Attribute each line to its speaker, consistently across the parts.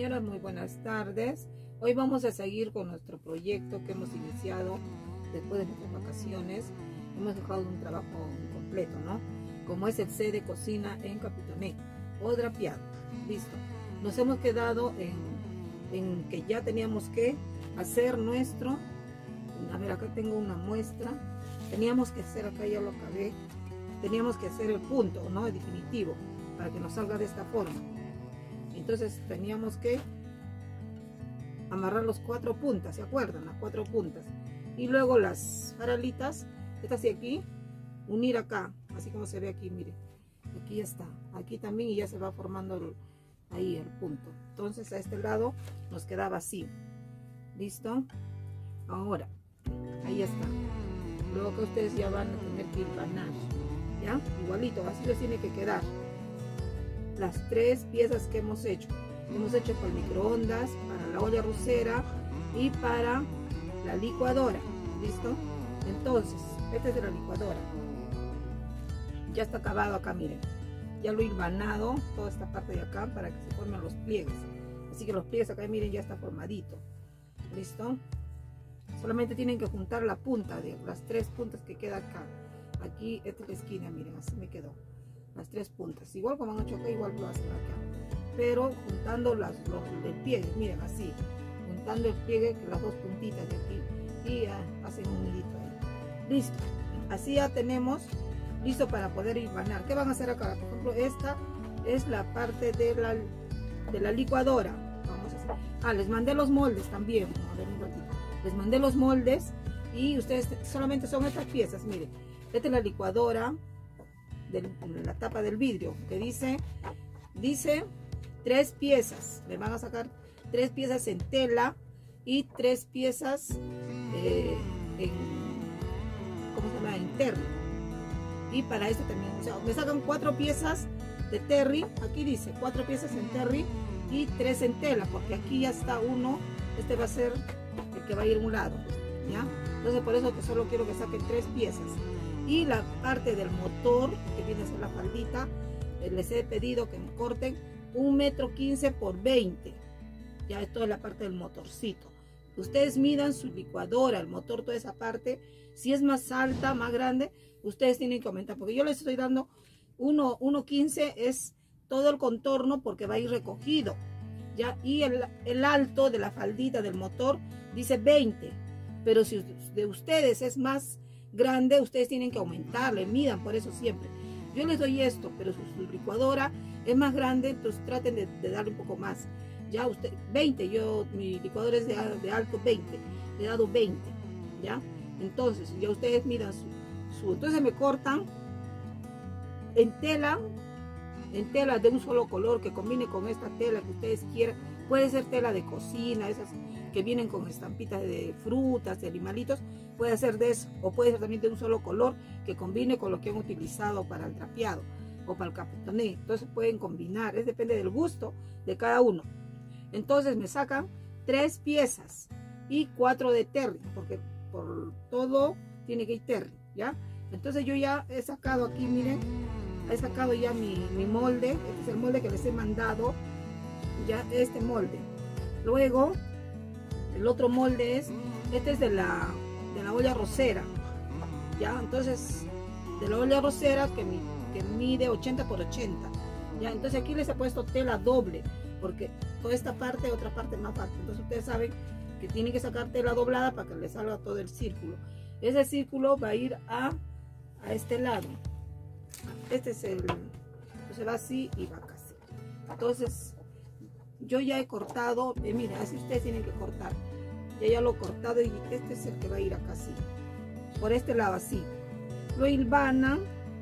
Speaker 1: compañeras, muy buenas tardes. Hoy vamos a seguir con nuestro proyecto que hemos iniciado después de nuestras vacaciones. Hemos dejado un trabajo incompleto, ¿no? Como es el C de cocina en Capitoné o drapeado. Listo. Nos hemos quedado en que ya teníamos que hacer nuestro, a ver, acá tengo una muestra. Teníamos que hacer, acá ya lo acabé, teníamos que hacer el punto, ¿no? El definitivo, para que nos salga de esta forma. Entonces teníamos que amarrar los 4 puntas, ¿se acuerdan? Las 4 puntas. Y luego las faralitas, estas de aquí, unir acá, así como se ve aquí, miren. Aquí ya está, aquí también, y ya se va formando ahí el punto. Entonces a este lado nos quedaba así. ¿Listo? Ahora, ahí está. Luego que ustedes ya van a tener que hilvanar, ¿ya? Igualito, así les tiene que quedar. Las 3 piezas que hemos hecho. Hemos hecho para el microondas, para la olla arrocera y para la licuadora. ¿Listo? Entonces, este es de la licuadora. Ya está acabado acá, miren. Ya lo he hilvanado, toda esta parte de acá, para que se formen los pliegues. Así que los pliegues acá, miren, ya está formadito. ¿Listo? Solamente tienen que juntar la punta de las 3 puntas que queda acá. Aquí, esta es la esquina, miren, así me quedó. Las 3 puntas. Igual como han hecho acá, igual lo hacen acá. Pero juntando los del pliegue, miren, así. Juntando el pliegue, las 2 puntitas de aquí. Y ya hacen un nidito ahí. Listo. Así ya tenemos listo para poder hilvanar. ¿Qué van a hacer acá? Por ejemplo, esta es la parte de la licuadora. Vamos a hacer. Les mandé los moldes también. A ver un ratito. Les mandé los moldes y ustedes solamente son estas piezas. Miren, esta es la licuadora de la tapa del vidrio que dice 3 piezas. Le van a sacar 3 piezas en tela y 3 piezas ¿cómo se llama? En terry. Y para este también, o sea, me sacan 4 piezas de terry. Aquí dice 4 piezas en terry y 3 en tela, porque aquí ya está uno. Este va a ser el que va a ir a un lado, ¿ya? Entonces por eso que solo quiero que saquen 3 piezas. Y la parte del motor, que viene a ser la faldita, les he pedido que me corten 1,15 m por 20. Ya esto es la parte del motorcito. Ustedes midan su licuadora, el motor, toda esa parte. Si es más alta, más grande, ustedes tienen que aumentar, porque yo les estoy dando 1,15 es todo el contorno, porque va a ir recogido, ¿ya? Y el alto de la faldita del motor dice 20, pero si de ustedes es más grande, ustedes tienen que aumentarle, midan por eso siempre. Yo les doy esto, pero su licuadora es más grande, entonces traten de darle un poco más. Ya usted, 20, mi licuadora es de alto 20, le he dado 20, ¿ya? Entonces, ya ustedes miran entonces me cortan en tela de un solo color, que combine con esta tela que ustedes quieran. Puede ser tela de cocina, esas que vienen con estampitas de frutas, de animalitos, puede ser de eso, o puede ser también de un solo color que combine con lo que han utilizado para el drapeado o para el Capitoné. Entonces pueden combinar, depende del gusto de cada uno. Entonces me sacan 3 piezas y 4 de terry, porque por todo tiene que ir terry, ¿ya? Entonces yo ya he sacado aquí, miren, he sacado ya mi molde. Este es el molde que les he mandado, ya este molde. Luego el otro molde este es de la olla arrocera, ¿ya? Entonces de la olla arrocera que mide 80 por 80, ¿ya? Entonces aquí les he puesto tela doble, porque toda esta parte, otra parte más falta. Entonces ustedes saben que tienen que sacar tela doblada para que les salga todo el círculo. Ese círculo va a ir a este lado. Este es se va así y va acá así. Entonces yo ya he cortado, miren, así ustedes tienen que cortar. Ya lo he cortado y este es el que va a ir acá así, por este lado así. Lo hilvanan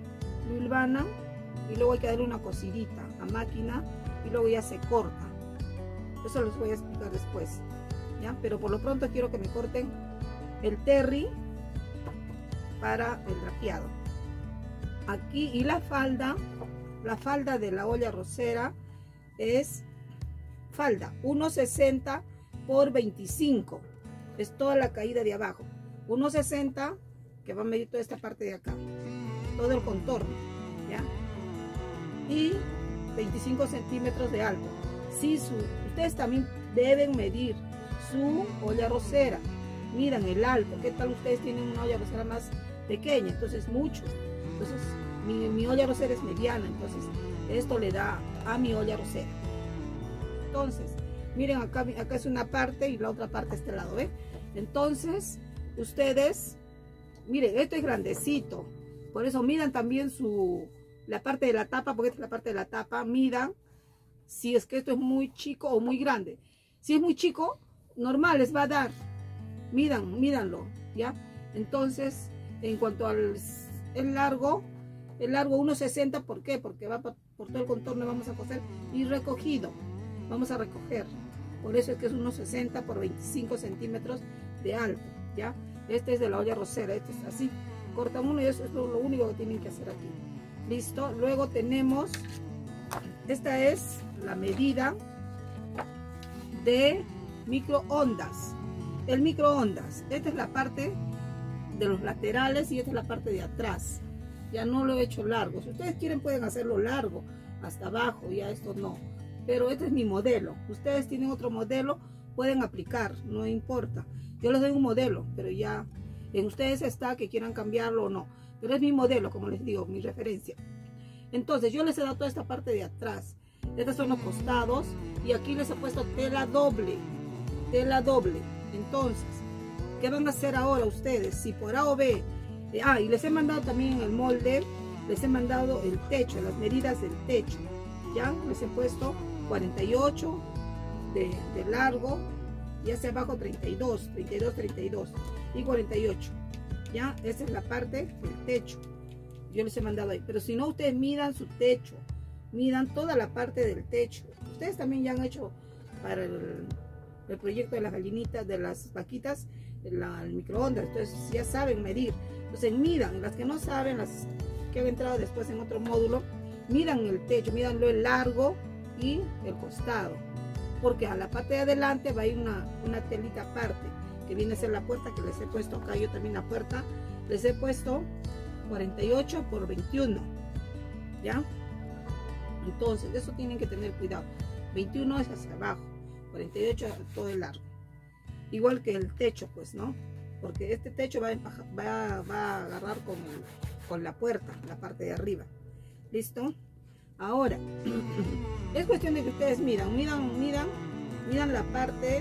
Speaker 1: y luego hay que darle una cosidita a máquina y luego ya se corta. Eso les voy a explicar después, ¿ya? Pero por lo pronto quiero que me corten el terry para el drapeado. Aquí, y la falda de la olla arrocera es falda 1,60 por 25. Es toda la caída de abajo. 1,60 que va a medir toda esta parte de acá, todo el contorno, ¿ya? Y 25 centímetros de alto. si ustedes también deben medir su olla arrocera. Miran el alto, ¿qué tal ustedes tienen una olla arrocera más pequeña? Entonces mucho. Entonces mi olla arrocera es mediana, entonces esto le da a mi olla arrocera. Entonces, miren, acá es una parte y la otra parte a este lado, ¿ven? Entonces, ustedes, miren, esto es grandecito. Por eso midan también la parte de la tapa, porque esta es la parte de la tapa. Midan si es que esto es muy chico o muy grande. Si es muy chico, normal les va a dar. Mídanlo, ¿ya? Entonces, en cuanto al el largo 1.60, ¿por qué? Porque va por todo el contorno, vamos a coser y recogido. Vamos a recoger. Por eso es que es 1.60 por 25 centímetros de alto, ¿ya? Este es de la olla arrocera, este es así. Cortan uno y eso es lo único que tienen que hacer aquí. Listo. Luego tenemos, esta es la medida de microondas. El microondas, esta es la parte de los laterales y esta es la parte de atrás. Ya no lo he hecho largo. Si ustedes quieren pueden hacerlo largo hasta abajo, ya esto no. Pero este es mi modelo. Ustedes tienen otro modelo, pueden aplicar, no importa. Yo les doy un modelo, pero ya en ustedes está que quieran cambiarlo o no. Pero es mi modelo, como les digo, mi referencia. Entonces yo les he dado toda esta parte de atrás. Estos son los costados y aquí les he puesto tela doble. Tela doble. Entonces, ¿qué van a hacer ahora ustedes? Si por A o B, y les he mandado también en el molde, les he mandado el techo, las medidas del techo. Ya les he puesto 48 de largo y hacia abajo 32 y 48. Ya, esa es la parte del techo. Yo les he mandado ahí. Pero si no, ustedes midan su techo, midan toda la parte del techo. Ustedes también ya han hecho para el proyecto de las gallinitas, de las vaquitas, el microondas. Entonces ya saben medir. Entonces midan, las que no saben, las que han entrado después en otro módulo, midan el techo, midanlo el largo y el costado, porque a la parte de adelante va a ir una telita aparte que viene a ser la puerta que les he puesto acá. Yo también la puerta les he puesto 48 por 21, ya. Entonces eso tienen que tener cuidado. 21 es hacia abajo, 48 todo el largo, igual que el techo, pues, no, porque este techo va a agarrar con la puerta, la parte de arriba. ¿Listo? Ahora, es cuestión de que ustedes midan la parte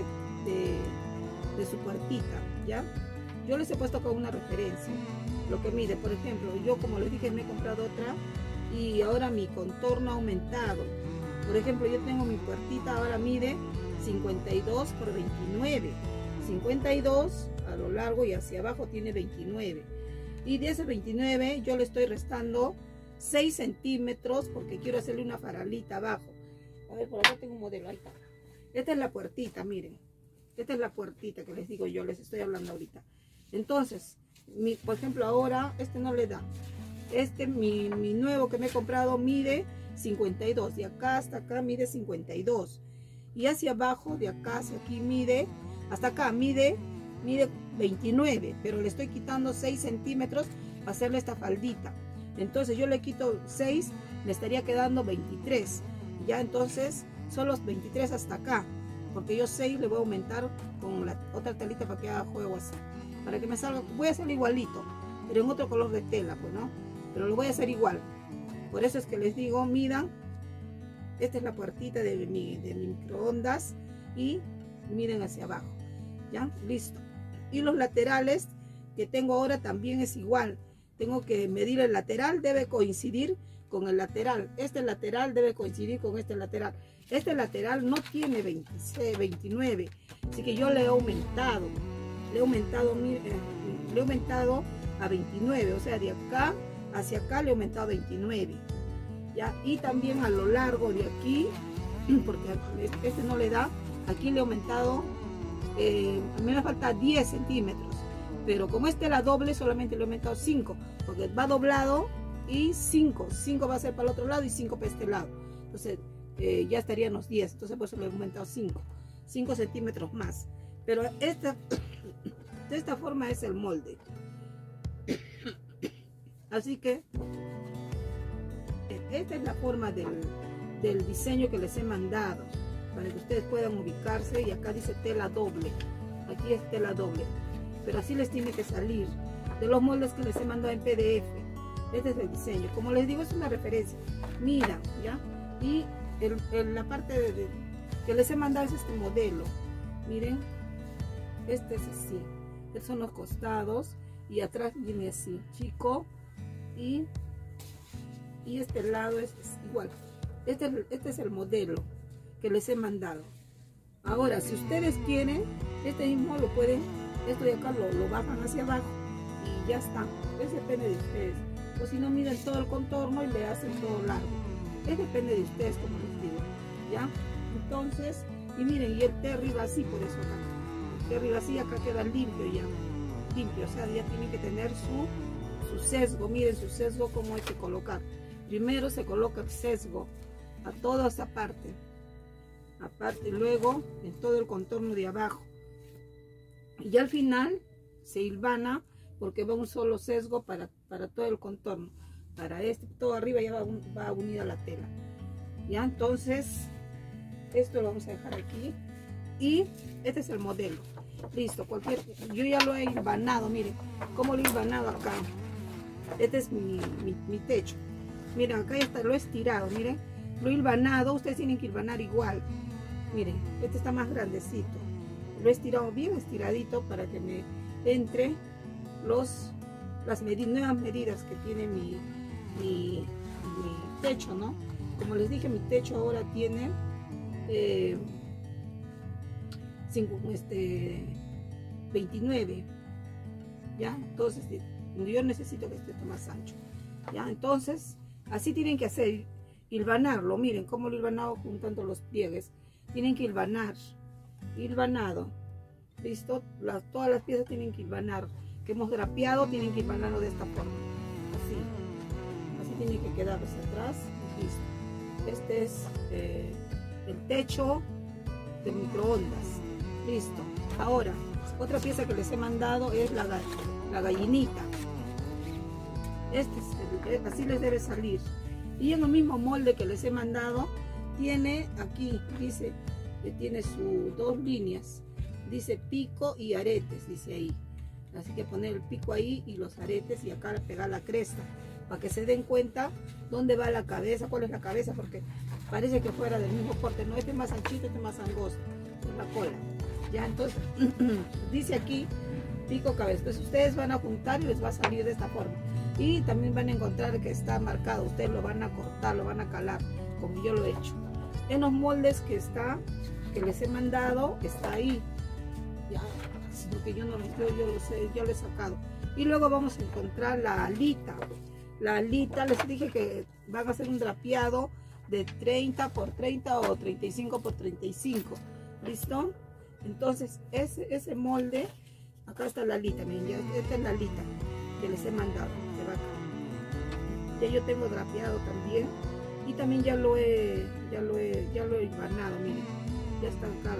Speaker 1: de su puertita, ¿ya? Yo les he puesto con una referencia, lo que mide. Por ejemplo, yo como les dije, me he comprado otra y ahora mi contorno ha aumentado. Por ejemplo, yo tengo mi puertita, ahora mide 52 por 29. 52 a lo largo y hacia abajo tiene 29. Y de ese 29 yo le estoy restando 6 centímetros porque quiero hacerle una faralita abajo. A ver, por acá tengo un modelo, ahí está. Esta es la puertita, miren. Esta es la puertita que les digo yo, les estoy hablando ahorita. Entonces, por ejemplo, ahora este no le da. Mi nuevo que me he comprado mide 52. De acá hasta acá mide 52. Y hacia abajo, de acá hacia aquí mide, hasta acá mide 29. Pero le estoy quitando 6 centímetros para hacerle esta faldita. Entonces yo le quito 6, me estaría quedando 23. Ya entonces son los 23 hasta acá. Porque yo 6 le voy a aumentar con la otra telita para que haga juego así. Para que me salga, voy a hacer igualito, pero en otro color de tela, pues, ¿no? Pero lo voy a hacer igual. Por eso es que les digo, midan. Esta es la puertita de mi microondas y miren hacia abajo. ¿Ya? Listo. Y los laterales que tengo ahora también es igual. Tengo que medir el lateral, debe coincidir con el lateral. Este lateral debe coincidir con este lateral. Este lateral no tiene 26, 29. Así que yo le he aumentado. Le he aumentado a 29. O sea, de acá hacia acá le he aumentado a 29. ¿Ya? Y también a lo largo de aquí, porque este no le da, aquí le he aumentado, a mí me falta 10 centímetros. Pero como este la doble, solamente le he aumentado 5. Porque va doblado y 5. 5 va a ser para el otro lado y 5 para este lado. Entonces ya estarían los 10. Entonces por eso le he aumentado 5 centímetros más. Pero de esta forma es el molde. Así que esta es la forma del diseño que les he mandado. para que ustedes puedan ubicarse. Y acá dice tela doble, aquí es tela doble, pero así les tiene que salir de los moldes que les he mandado en PDF. Este es el diseño, como les digo, es una referencia. Mira, ya, y la parte que les he mandado es este modelo. Miren, este es así, estos son los costados y atrás viene así, chico, y este lado es igual. Este es el modelo que les he mandado. Ahora, si ustedes quieren, este mismo lo pueden, esto de acá lo bajan hacia abajo y ya está. Eso depende de ustedes. O si no, miden todo el contorno y le hacen todo largo. Eso depende de ustedes, como les digo, ¿ya? Entonces, y miren, y el terry va así, por eso acá. El terry va así, acá queda limpio ya. Limpio, o sea, ya tiene que tener su sesgo. Miren su sesgo, cómo hay que colocar. Primero se coloca el sesgo a toda esa parte. Aparte, luego en todo el contorno de abajo. Y ya al final se hilvana, porque va un solo sesgo para todo el contorno. Para todo arriba ya va unida la tela. Ya, entonces esto lo vamos a dejar aquí. Y este es el modelo. Listo, yo ya lo he hilvanado. Miren cómo lo he hilvanado acá. Este es mi techo. Miren, acá ya está, lo he estirado. Miren, lo he hilvanado. Ustedes tienen que hilvanar igual. Miren, este está más grandecito. Lo he estirado bien estiradito para que me entre las nuevas medidas que tiene mi techo, ¿no? Como les dije, mi techo ahora tiene 29, ¿ya? Entonces yo necesito que esté más ancho, ¿ya? Entonces así tienen que hacer, hilvanarlo. Miren cómo lo he hilvanado juntando los pliegues. Tienen que hilvanado, listo. Todas las piezas tienen que hilvanar, que hemos drapeado, tienen que hilvanarlo de esta forma, así tiene que quedar hacia atrás. Listo. Este es el techo de microondas. Listo. Ahora, otra pieza que les he mandado es la gallinita. Así les debe salir. Y en el mismo molde que les he mandado, tiene aquí, dice que tiene sus dos líneas. Dice pico y aretes, dice ahí. Así que poner el pico ahí y los aretes, y acá pegar la cresta, para que se den cuenta dónde va la cabeza, cuál es la cabeza, porque parece que fuera del mismo corte. No, este es más anchito, este es más angosto, es la cola. Ya, entonces, dice aquí pico, cabeza. Entonces ustedes van a juntar y les va a salir de esta forma. Y también van a encontrar que está marcado. Ustedes lo van a cortar, lo van a calar, como yo lo he hecho. En los moldes que les he mandado, está ahí. Ya, sino que yo no lo sé, yo lo he sacado. Y luego vamos a encontrar la alita. La alita, les dije que van a hacer un drapeado de 30 por 30 o 35 por 35. ¿Listo? Entonces, ese molde, acá está la alita, miren, ya, esta es la alita que les he mandado de vaca. Ya yo tengo drapeado también, y también ya lo he hilvanado, miren, ya están acá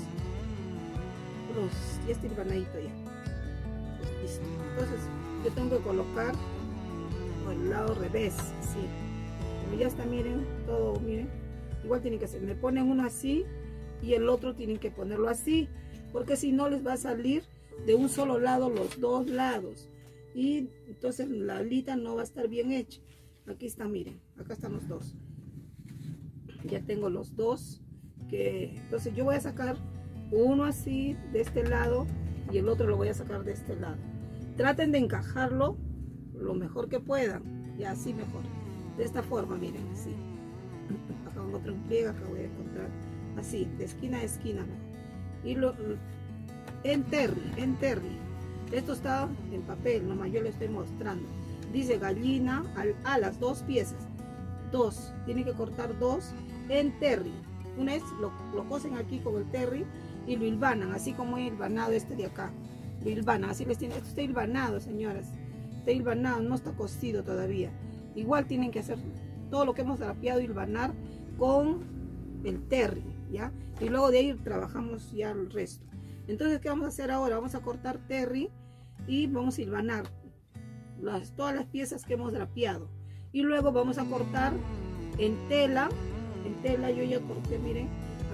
Speaker 1: ya está hilvanadito ya. Listo. Entonces, yo tengo que colocar por el lado revés, así. Como ya está, miren, todo, miren, igual tienen que hacer, me ponen uno así y el otro tienen que ponerlo así, porque si no les va a salir de un solo lado los dos lados, y entonces la alita no va a estar bien hecha. Aquí está, miren, acá están los dos, ya tengo los dos, entonces yo voy a sacar uno así de este lado y el otro lo voy a sacar de este lado. Traten de encajarlo lo mejor que puedan, ya así mejor, de esta forma, miren, así. Acá voy a encontrar un pliegue, acá voy a encontrar así, de esquina a esquina, y en terry, esto está en papel, nomás yo le estoy mostrando. Dice gallina, alas, dos piezas, tienen que cortar dos en terry. Una vez lo cosen aquí con el terry y lo hilvanan, así como he hilvanado este de acá, lo hilvanan, así les tiene. Esto está hilvanado, señoras, está hilvanado, no está cosido todavía. Igual tienen que hacer todo lo que hemos drapeado, hilvanar con el terry, ¿ya? Y luego de ahí trabajamos ya el resto. Entonces, ¿qué vamos a hacer ahora? Vamos a cortar terry y vamos a hilvanar todas las piezas que hemos drapeado, y luego vamos a cortar en tela. Yo ya corté, miren,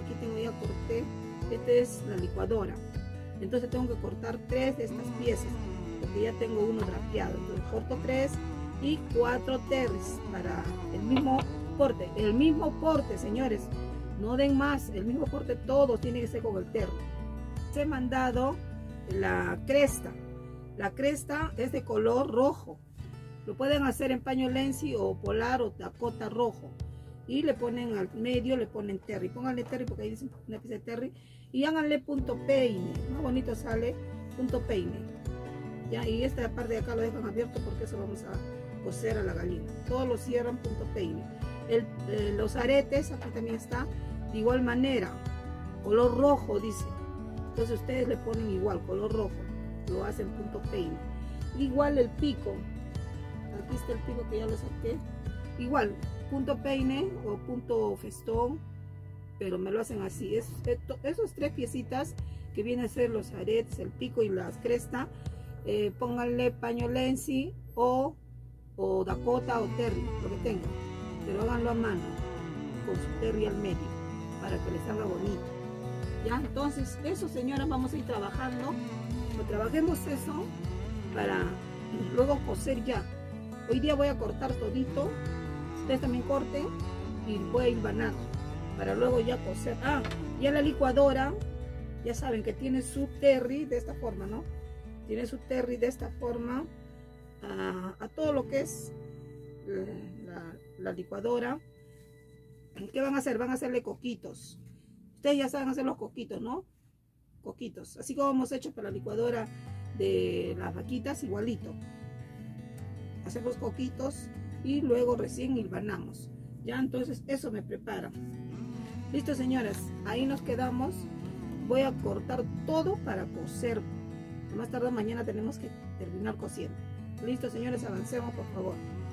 Speaker 1: aquí tengo ya corté. Esta es la licuadora, entonces tengo que cortar 3 de estas piezas porque ya tengo uno drapeado. Entonces corto 3 y 4 terris para el mismo porte, señores, no den más, el mismo porte, todo tiene que ser con el terry. He mandado la cresta es de color rojo, lo pueden hacer en paño lenzi o polar o Dakota rojo, y le ponen al medio, le ponen terry, pónganle terry porque ahí dice una pieza de terry, y háganle punto peine, más bonito sale punto peine, ya, y esta parte de acá lo dejan abierto porque eso vamos a coser a la gallina, todos lo cierran punto peine. Los aretes, aquí también está de igual manera, color rojo dice, entonces ustedes le ponen igual color rojo, lo hacen punto peine. Igual el pico, aquí está el pico que ya lo saqué, igual punto peine o punto festón, pero me lo hacen así. Esos 3 piecitas que vienen a ser los aretes, el pico y las crestas, pónganle paño lenzi o Dakota o terry, lo que tengan, pero háganlo a mano con su terry al medio para que les salga bonito. Ya, entonces eso, señoras, vamos a ir trabajando. Trabajemos eso para luego coser ya. Hoy día voy a cortar todito, ustedes también corten, y voy a ir hilvanando para luego ya coser. Ya la licuadora, ya saben que tiene su terry de esta forma, ¿no? Tiene su terry de esta forma a todo lo que es la licuadora. ¿Qué van a hacer? Van a hacerle coquitos. Ustedes ya saben hacer los coquitos, ¿no? Coquitos, así como hemos hecho para la licuadora de las vaquitas, igualito. Hacemos coquitos y luego recién hilvanamos. Ya, entonces eso me prepara. Listo, señoras, ahí nos quedamos. Voy a cortar todo para coser. Más tarde mañana tenemos que terminar cosiendo. Listo, señores, avancemos, por favor.